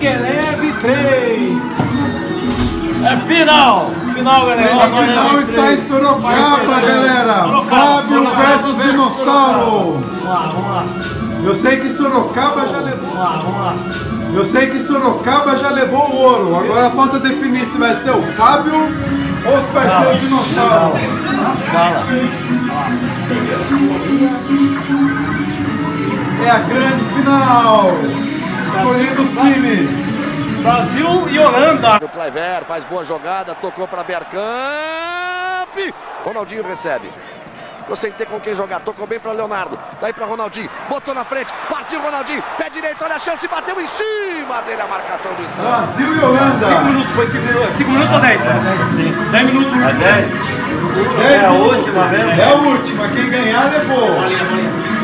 Eleve 3. É final! Final, galera. A final está em Sorocaba, galera. Fábio versus Dinossauro. Vamos lá. Eu sei que Sorocaba já levou. Vamos lá. Eu sei que Sorocaba já levou o ouro. Agora falta definir se vai ser o Fábio ou se vai ser o Dinossauro. Escala. É a grande final. Escolhendo os times. Brasil e Holanda. O Kluivert faz boa jogada, tocou para Bergkamp. Ronaldinho recebe. Eu sem ter com quem jogar, tocou bem para Leonardo. Daí para Ronaldinho, botou na frente, partiu Ronaldinho, pé direito, olha a chance, bateu em cima dele a marcação do Estado. Brasil e Holanda. 5 minutos, foi 5 minutos. 5 minutos ou 10? 10 minutos. A 10? É a última mesmo? É a última, quem ganhar levou. Bolinha.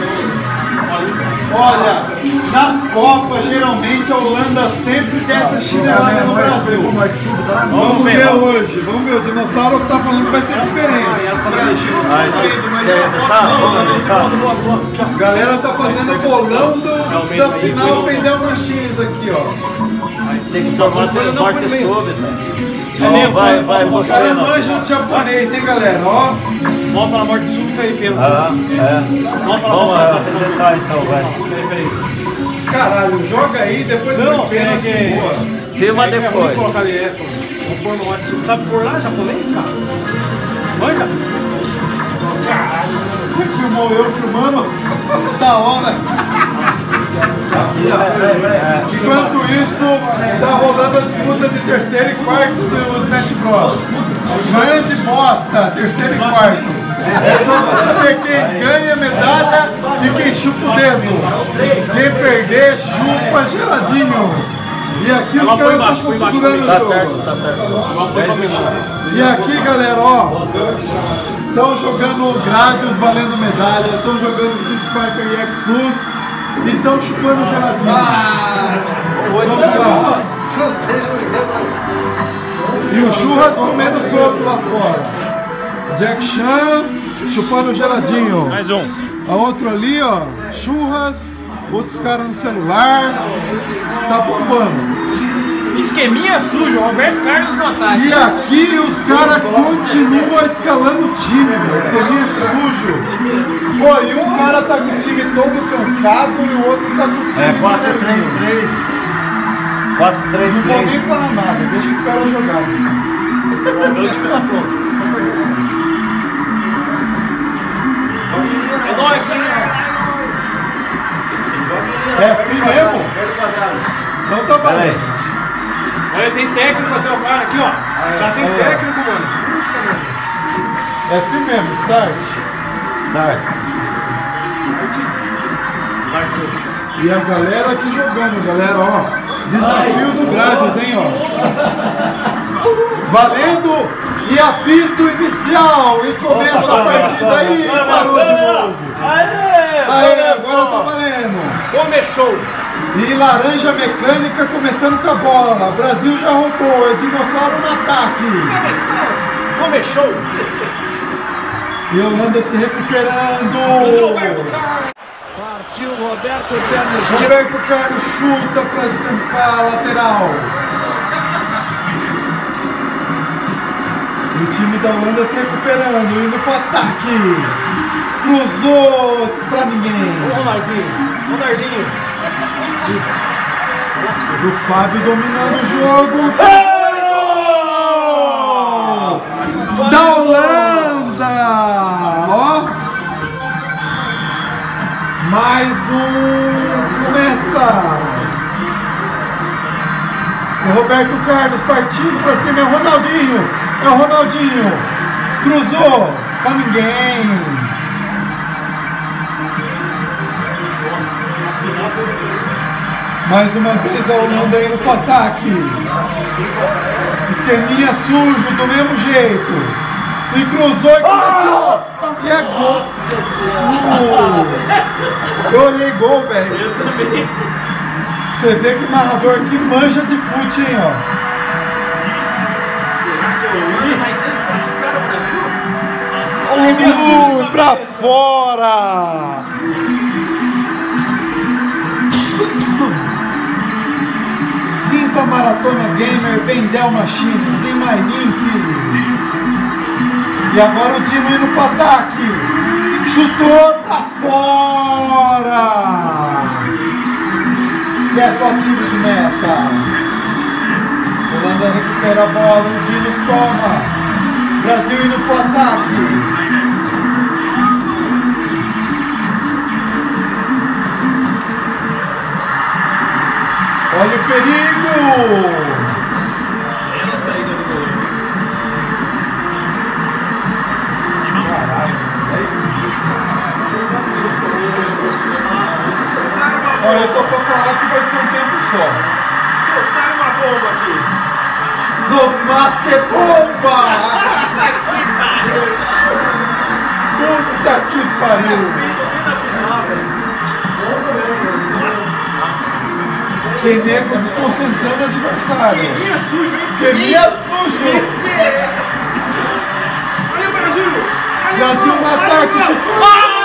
Olha, nas Copas, geralmente a Holanda sempre esquece a chinelada no Brasil. Vamos ver hoje, vamos ver. O Dinossauro que tá falando que vai ser diferente. A galera tá fazendo o bolão da final Pendel Machines aqui, ó. Tem que tomar morte súbita. Vai, Os caras manjam de japonês, hein, galera? Ó. Volta na morte súbita e pênalti. Vamos apresentar então, vai. Peraí. Caralho, joga aí, depois Não, põe pênalti. Boa. Filma depois. Vamos colocar ali, vamos pôr no morte súbita. Sabe por lá, japonês, cara? Manja? Caralho, você filmou eu filmando? Da hora. Enquanto isso, tá rolando a disputa de terceiro e quarto dos Smash Bros. Grande bosta, terceiro e quarto. É só pra saber quem ganha medalha e quem chupa o dedo. Quem perder, chupa geladinho. E aqui os caras estão configurando o jogo. Tá certo. 10 minutos. E aqui, galera, ó, estão jogando Gradius valendo medalha, estão jogando Street Fighter EX Plus e estão chupando geladinho. Vamos lá. E o Churras comendo solto lá fora. Jack Chan chupando geladinho. Mais um. A outra ali, ó, Churras, outros caras no celular. Tá bombando. Esqueminha sujo, Roberto Carlos no ataque. E aqui os caras continuam escalando o time, meu. Esqueminha sujo. Pô, e um cara tá com o time todo cansado e o outro tá com o time. É 4-3-3. 4-3-3. Não vou nem falar nada, deixa os caras jogarem. O meu time tá pronto. Só perder esse cara. É nóis, galera. É assim mesmo? Então tá bom. Olha, tem técnico até o cara aqui, ó. Já tem técnico, mano. É assim mesmo, start. Start sim. E a galera aqui jogando, galera, ó. Desafio do Gradius, hein, ó. Valendo e apito inicial. E começa a partida aí, parou de novo. Aê, agora tá valendo. Começou. E Laranja Mecânica começando com a bola. Brasil já roubou, é Dinossauro no ataque. Começou. E Holanda se recuperando. Partiu Roberto Carlos. Roberto Carlos chuta para escampar a lateral. E o time da Holanda se recuperando, indo pro ataque. Cruzou pra ninguém. Ronaldinho. O Fábio dominando o jogo. Gol! Da Holanda! Ó! Mais um! Começa! O Roberto Carlos partindo pra cima, é o Ronaldinho! É o Ronaldinho! Cruzou! Pra ninguém! Mais uma vez a Holanda indo pro ataque. Esqueminha sujo, do mesmo jeito. E cruzou e começou. E é gol. Eu olhei gol, velho. Eu também. Você vê que o narrador aqui manja de fute, hein, ó. Será que eu li? Mas esse cara no Brasil? Pra fora! Gamer, Bendel Machines e MyLink. E agora o Dino indo pro ataque. Chutou pra fora. E é só tiro de meta. Holanda recupera a bola, o Dino toma. Brasil indo pro ataque. Olha o perigo! Bela saída do goleiro. Caralho. Olha, eu tô pra falar que vai ser um tempo só. Soltaram uma bomba aqui. Mas que bomba! Puta que pariu! Tem nego desconcentrando o adversário. Esqueminha sujo, hein? Esqueminha sujo! Olha o Brasil! Brasil no ataque, chutou!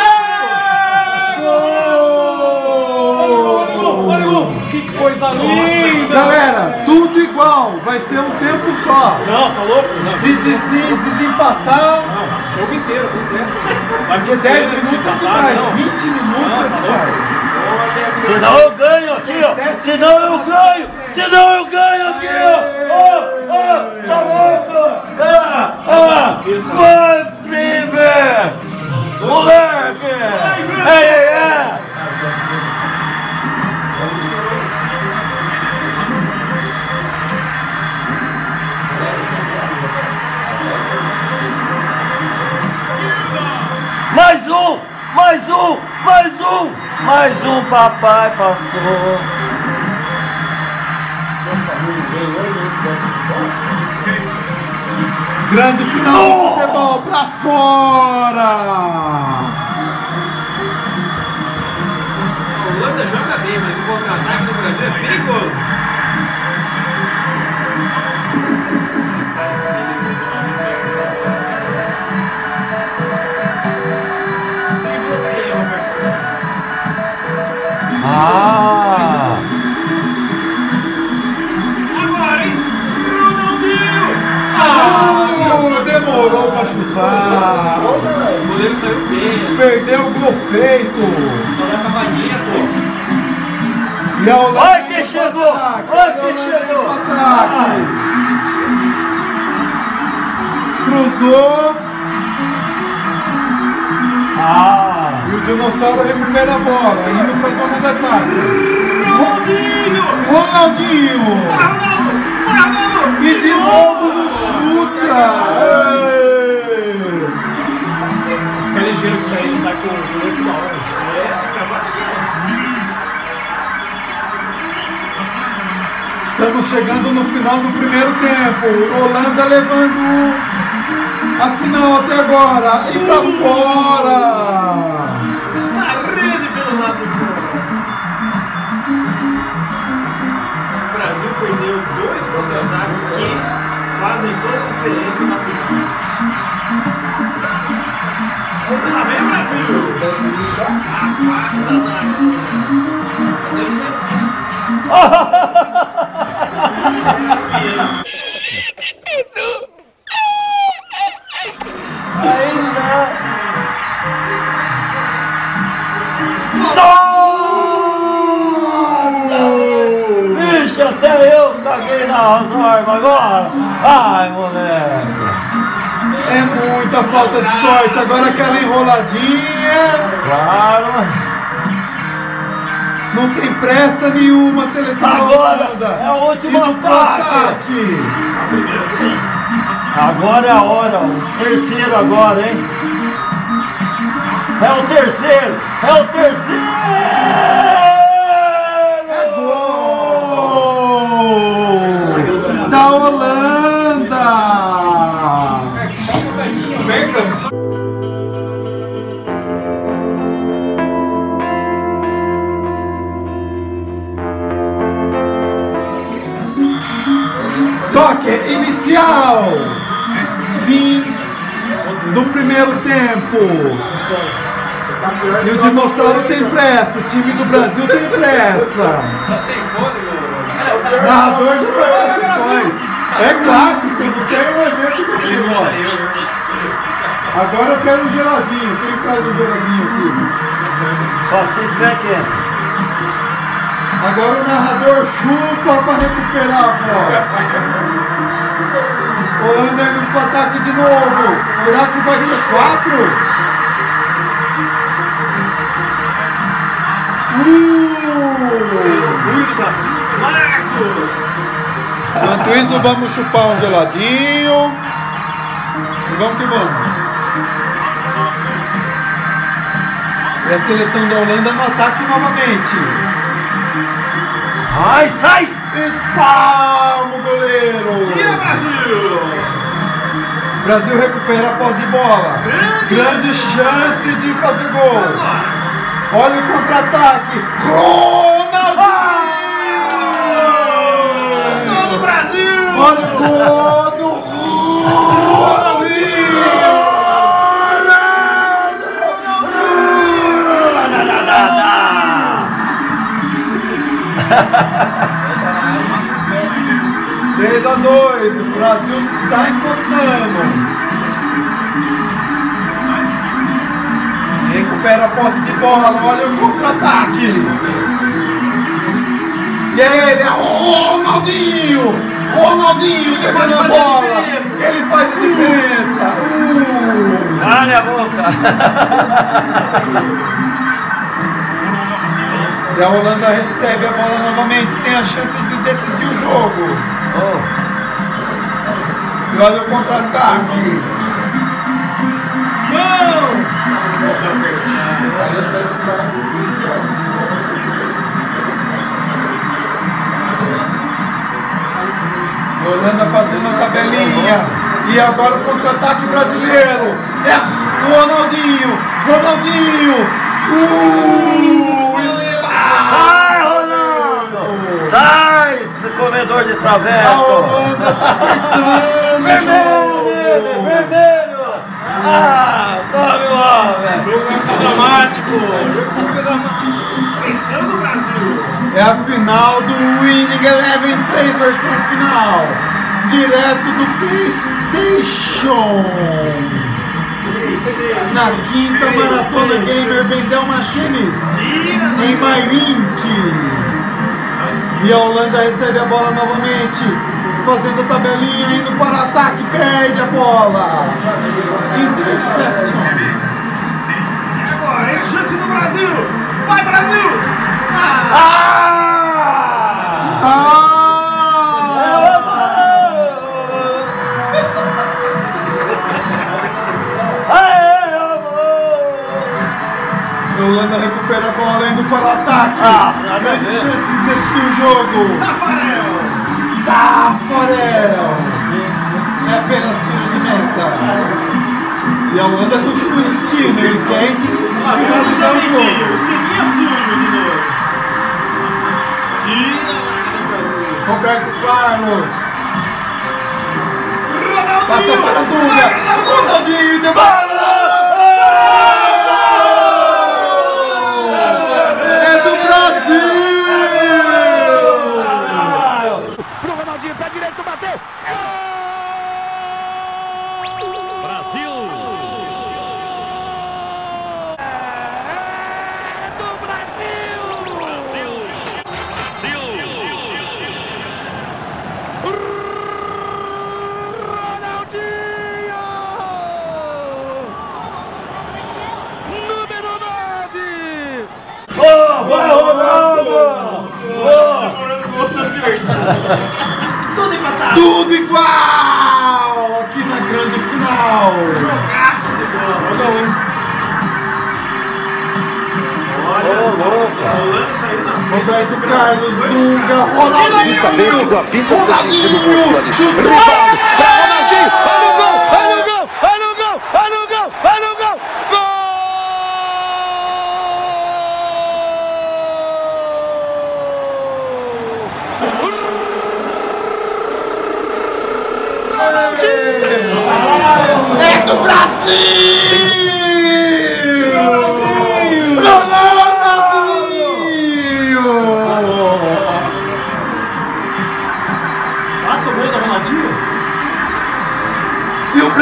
Olha o gol! Que coisa linda! Galera, tudo igual, vai ser um tempo só. Não, tá louco? Não. Se desempatar, Não, jogo inteiro, completo. Vai porque 10 minutos é demais, 20 minutos é demais. Senão eu ganho aqui, ó. Senão eu ganho. Senão eu ganho aqui, ó. Tá louco? Vai, Cliver! Moleque! Ei! Mais um, papai passou. Grande final do futebol pra fora! A Holanda joga bem, mas o contra-ataque do Brasil é perigoso. Agora, hein? Ronaldinho! Demorou pra chutar. O goleiro saiu bem. Perdeu o gol feito. Só dá cavadinha, pô. E a Holanda Olha quem chegou! Olha quem chegou! Cruzou. E o dinossauro recupera a bola, indo pra zona de ataque. Ronaldinho! E de novo no chuta! Fica ligeiro que ele sai com o goleiro toda hora. Estamos chegando no final do primeiro tempo. Holanda levando a final até agora. E pra fora! Na rede pelo lado de fora. O Brasil perdeu 2 contra-ataques que fazem toda a diferença na final. Lá vem o Brasil! Afasta a zaga! Vixe, até eu caguei nas normas agora. Ai, moleque. É muita falta de sorte. Agora aquela enroladinha. Claro. Não tem pressa nenhuma, seleção Agora Holanda. é o último Indo pro ataque. Agora é a hora. O terceiro agora, hein? É o terceiro. É o terceiro. Gol da Holanda. Toque inicial. Fim do primeiro tempo. E o dinossauro tem pressa. O time do Brasil tem pressa. Tá sem fôlego. Narrador de participações. É clássico, não tem um evento do futebol. Agora eu quero um geladinho. Quem traz um geladinho aqui? Só se tiver quente. Agora o narrador chupa para recuperar a bola. Holanda indo para o ataque de novo. Será que vai ser 4? Orgulho do Brasil, Marcos! Enquanto isso, vamos chupar um geladinho. E vamos que vamos. E a seleção da Holanda no ataque novamente. Ai, sai! Espalma o goleiro. Tira, Brasil! Brasil recupera a posse de bola. Grande chance de fazer gol. Olha o contra-ataque. Ronaldinho! Gol do Brasil! Olha o gol do Ronaldinho! Três a 2, o Brasil está encostando. Recupera a posse de bola, olha o contra-ataque. E ele é o Ronaldinho! Ronaldinho levando a bola! Ele faz a diferença! Olha a boca! E a Holanda recebe a bola novamente, tem a chance de decidir o jogo. E olha o contra-ataque. A Holanda fazendo a tabelinha. E agora o contra-ataque brasileiro. É Ronaldinho! Ronaldinho! Sai, Ronaldo! Sai, comedor de A traveco! Holanda tá apertando! Vermelho nele! Vermelho! Ah, tome logo, velho! Jogo vai ficar dramático! Pressão do Brasil! É a final do Winning Eleven 3 versão final! Direto do PlayStation! Na quinta Maratona Gamer Bendel Machines em Mairink. E a Holanda recebe a bola novamente, fazendo tabelinha, indo para ataque, perde a bola. Interception. Agora é a chance do Brasil! Vai, Brasil! A Holanda recupera a bola, indo para o ataque. Grande chance de decidir o jogo. Tafarel! É apenas tiro de meta. E a Holanda continua insistindo, ele quer finalizar o jogo. Esqueminha sujo de novo. Roberto Carlos. Passa para a Dunga. Ronaldinho devolve. É do Brasil! Pro Ronaldinho, pé direito, bateu. Brasil! É do Brasil! Brasil! Ronaldinho! Número 9! Oh, vai, Ronaldo! Tudo empatado! Tudo igual! Aqui na grande final! Jogaço de bola! Olha, a Holanda saiu na frente. Roberto Carlos, Dunga, Ronaldinho! Ronaldinho! Chutou! Ronaldinho! Olha o gol! Olha o gol! Olha o gol! Olha o gol! Olha o gol! É do Brasil! Ronaldinho!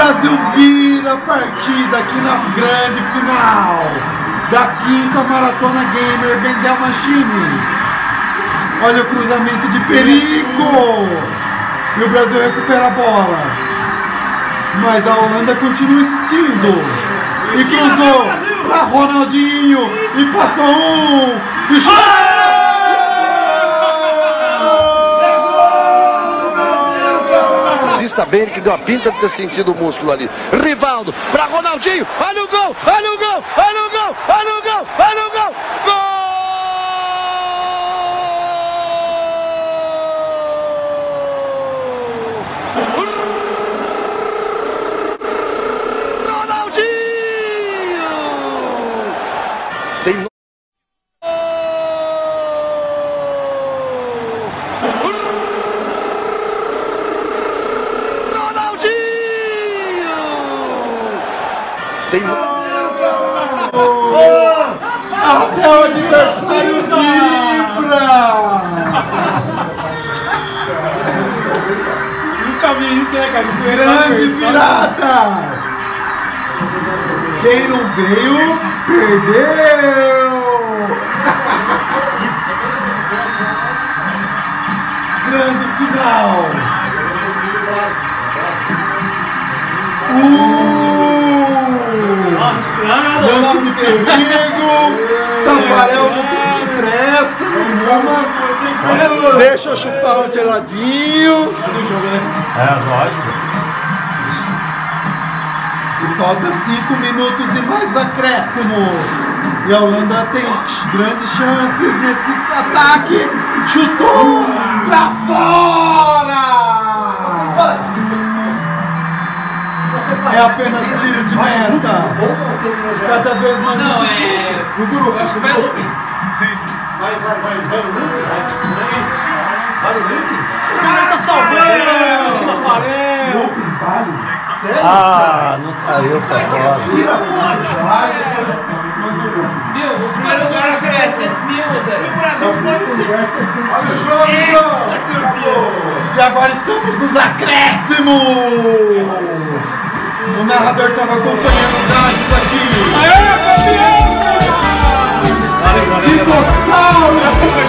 Brasil vira a partida aqui na grande final da 5ª Maratona Gamer Bendel Machines. Olha o cruzamento de perigo. E o Brasil recupera a bola. Mas a Holanda continua insistindo. E cruzou para Ronaldinho. E passou um. E chutou! Está bem, ele que deu a pinta de ter sentido o músculo ali. Rivaldo para Ronaldinho. Olha o gol! Olha o gol! Olha o gol! Olha o gol! Olha o gol! Gol! Ronaldinho! Tem até o adversário vibra! Nunca vi isso, né, cara? Grande virada! Quem não veio, perdeu! Grande final! Lance de perigo, Tafarel não tem pressa, nenhuma. Deixa eu chupar um geladinho. Lógico. E falta 5 minutos e mais acréscimos. E a Holanda tem grandes chances nesse ataque. Chutou pra fora! É apenas tiro de meta. Cada vez mais Não, o grupo. acho que vai looping. Sim. Vai no looping? Vai no looping? O cara tá salvando, Tafarel. Looping vale? Sério? Ah, não saiu essa bola. Tira fora, vai, depois manda o looping. Viu? Os caras agora crescem, desmiusa. E o Brasil pode ser. Olha o jogo! E agora estamos nos acréscimos! O narrador estava acompanhando dados aqui. Aê, campeão! Dinossauro!